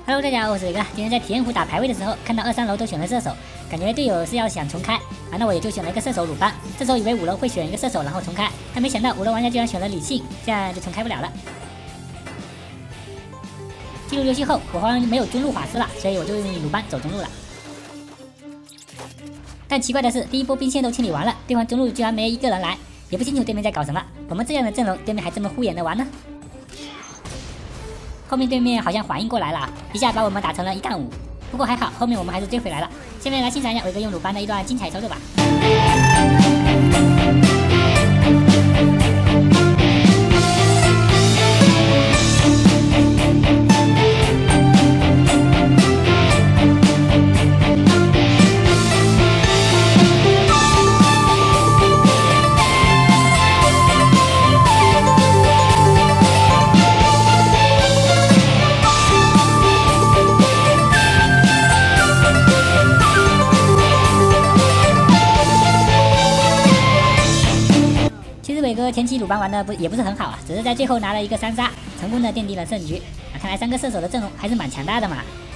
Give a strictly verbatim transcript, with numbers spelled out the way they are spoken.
Hello， 大家好，我是伟哥。今天在体验湖打排位的时候，看到二三楼都选了射手，感觉队友是要想重开啊，那我也就选了一个射手鲁班。这时候以为五楼会选一个射手然后重开，但没想到五楼玩家居然选了理性，这样就重开不了了。进入游戏后，我好像没有中路法师了，所以我就用鲁班走中路了。但奇怪的是，第一波兵线都清理完了，对方中路居然没一个人来，也不清楚对面在搞什么。我们这样的阵容，对面还这么护眼的玩呢？后面对面好像反应过来了，一下把我们打成了一杠五。不过还好，后面我们还是追回来了。下面来欣赏一下伟哥用鲁班的一段精彩操作吧。伟哥前期鲁班玩的不也不是很好啊，只是在最后拿了一个三杀，成功的奠定了胜局啊！看来三个射手的阵容还是蛮强大的嘛。